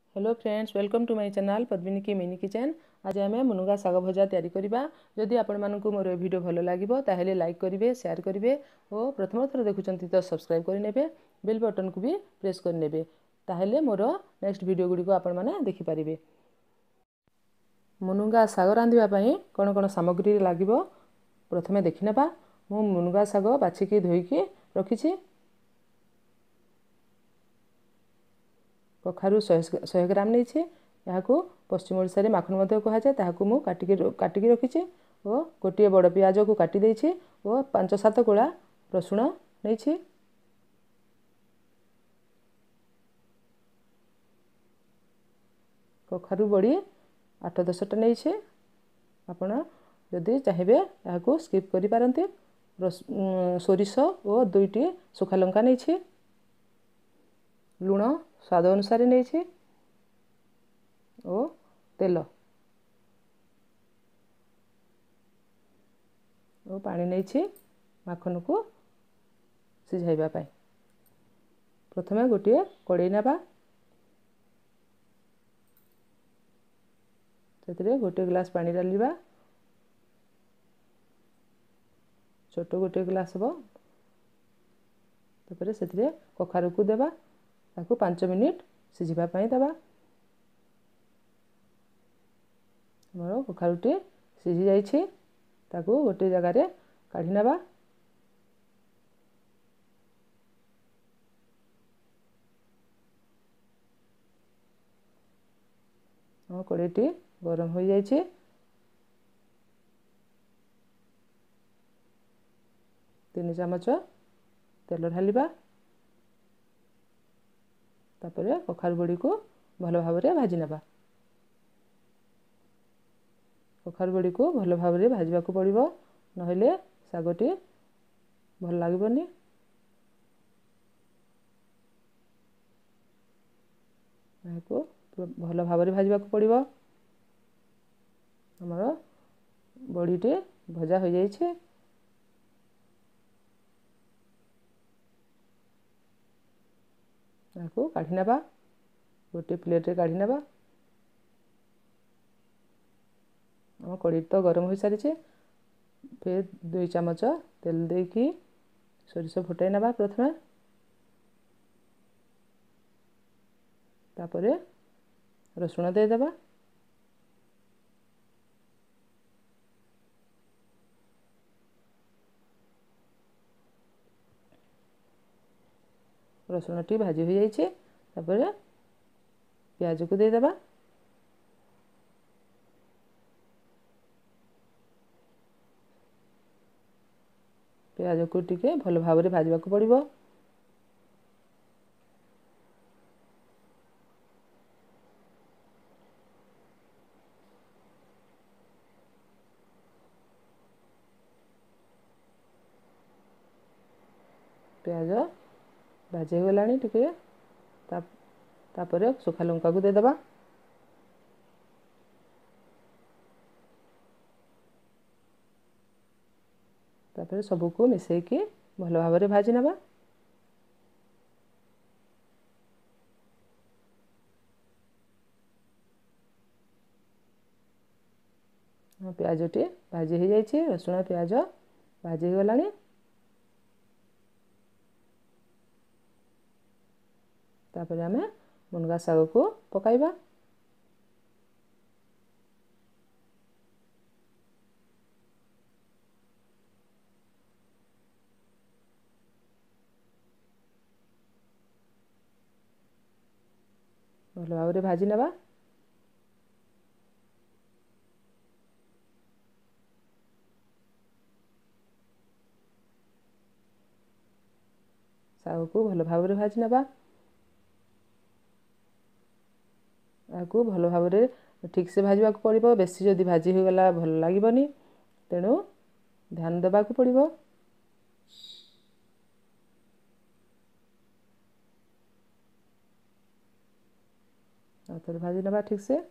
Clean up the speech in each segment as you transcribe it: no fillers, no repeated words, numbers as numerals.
Hello friends, welcome to my channel Padmini की mini kitchen. आज आम मुनुगा साग भजा तैयारी करवा। जदि आपण मानकु मोर वीडियो भल लगे ताहले लाइक करेंगे, शेयर करेंगे और प्रथम थर देखुं तो सब्सक्राइब करने, बेल बटन को भी प्रेस करने, ताहले मोर नेक्स्ट वीडियो गुड़ी को आपण माने देखिपारे। मुनुगा साग रांधिबा कौन कौन सामग्री लगे प्रथमे देखने। मु मुनुगा साग बाछिकी धोईकी रखी। कखारु 100 ग्राम नहीं यहाँ पश्चिम ओडिशा रे माखन कहुए ताकू मु काटिकी रखी और गोटे बड़ पियाज को काटी देछि और 5-7 कोला रसुण नहीं। कखारु बड़ी 8-10टा नहीं। आपण जदि चाहिए यहाँ स्किप करि पारंती। सोरिष और 2टी सुखा लंका नहीं। लुण स्वाद अनुसार नहीं और तेल और पानी नहीं माखन को सिझाइबा पाई। प्रथमे गोटे कड़ाई नेबा, से गोटे ग्लास पानी डालिबा। छोट गोटे ग्लास हम तापर से कखारु को देबा, ताकू 5 मिनिट सिझिबा पाई देबा। मोर कखारुटी सिझी जाइछि, ताकू गोटे जगार काढ़ी नेबा। कड़ाईटी गरम हो जाइछि। तीन चामच तेल ढालिबा, तापर कखारु बड़ी को भल भाव में भाजी नेबा। कखारु बड़ी को भल भाव में भाजवा को पड़िबो, नहेले सागटी भल लागबनी। को भल भाव में भाजवा को पड़िबो। हमर बड़ीटे भजा हो जाइछे। को काढ़ी नेबा, गोटे प्लेट रे काढ़ी नेबा। हम कड़ी तो गरम हो सारी। फिर 2 चामच तेल देकी सोरिष फुटाई नेबा प्रथमे, तापर रसुण दे देबा। रसुणटी भाजी हो जाइए, तापर प्याज को दे देबा। प्याज को टिके भल भाव में भाजवा को पड़िबो। प्याज भाजी गलानी टिके, तापर सुखा लंका को दे देबा। तापर सबको मिसेकी भल भाव में भाजी नेबा। प्याजटी भाजी हो जाइए, रसुण प्याज भाजी गलानी। तापर आमे मुनगा साग को पकाइबा। भल भाव में भाजी नेबा। साग को भल भाव में भाजी नेबा। को भल भाव में ठीक से भाजवा को पड़िबो। बेसी जदि भाजी हो गला भल लागबनी, तेणु ध्यान देबा को पड़िबो। आउथरे भाजी नेबा ठीक से।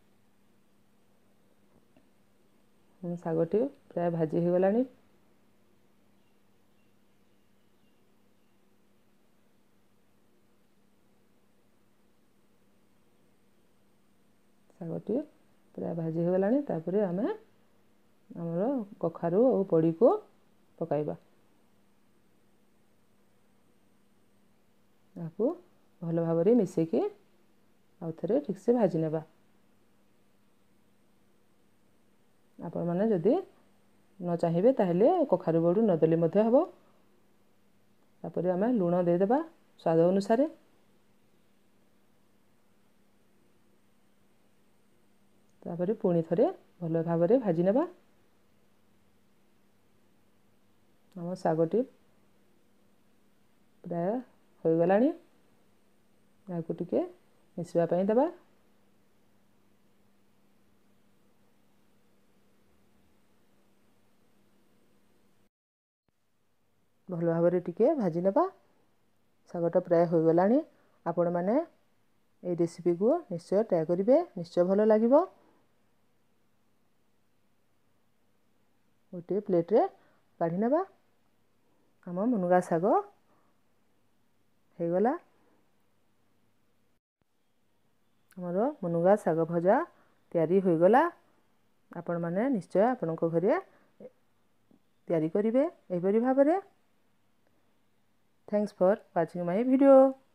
सागटी प्राय भाजी हो गलानी। ଶାଗଟି ପ୍ରାୟ ଭାଜି ହୋଇଗଲାଣି। ତାପରେ ଆମେ ଆମର କଖାରୁ ଆଉ ବଡ଼ିକୁ ପକାଇବା। ତାକୁ ଭଲ ଭାବରେ ମିଶାଇକି ଆଉ ଥରେ ଠିକ୍ସେ ଭାଜି ନେବା। ଆପଣମାନେ ଯଦି ନ ଚାହିଁବେ ତାହେଲେ କଖାରୁ ବଡ଼ି ନଦେଲେ ମଧ୍ୟ ହେବ। ତାପରେ ଆମେ ଲୁଣ ଦେଇଦେବା ସ୍ୱାଦ ଅନୁସାରେ। ତାପରେ ପୁଣି ଥରେ ଭଲ ଭାବରେ ଭାଜି ନେବା। ଆମ ଶାଗଟି ପ୍ରାୟ ହୋଇଗଲାଣି। ଏହାକୁ ଟିକେ ମିଶିବା ପାଇଁ ଦେବା। ଭଲ ଭାବରେ ଟିକେ ଭାଜି ନେବା। ଶାଗଟା ପ୍ରାୟ ହୋଇଗଲାଣି। ଆପଣମାନେ এই ରେସିପିକୁ ନିଶ୍ଚୟ ଟ୍ରାଏ କରିବେ, ନିଶ୍ଚୟ ଭଲ ଲାଗିବ। ଗୋଟିଏ ପ୍ଲେଟ୍ରେ କାଢ଼ି ନେବା। ଆମ ମୁନଗା ଶାଗ ହେଇଗଲା। ଆମର ମୁନଗା ଶାଗ ଭଜା ତିଆରି ହୋଇଗଲା। ଆପଣମାନେ ନିଶ୍ଚୟ ଆପଣଙ୍କ ଘରେ ତିଆରି କରିବେ ଏହିପରି ଭାବରେ। Thanks for watching my video.